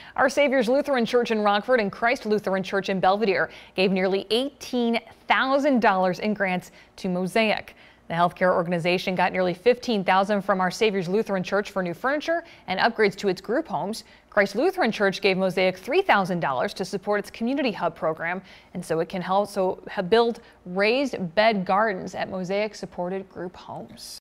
Our Savior's Lutheran Church in Rockford and Christ Lutheran Church in Belvedere gave nearly $18,000 in grants to Mosaic. The healthcare organization got nearly $15,000 from Our Savior's Lutheran Church for new furniture and upgrades to its group homes. Christ Lutheran Church gave Mosaic $3,000 to support its community hub program, and so it can also build raised bed gardens at Mosaic supported group homes.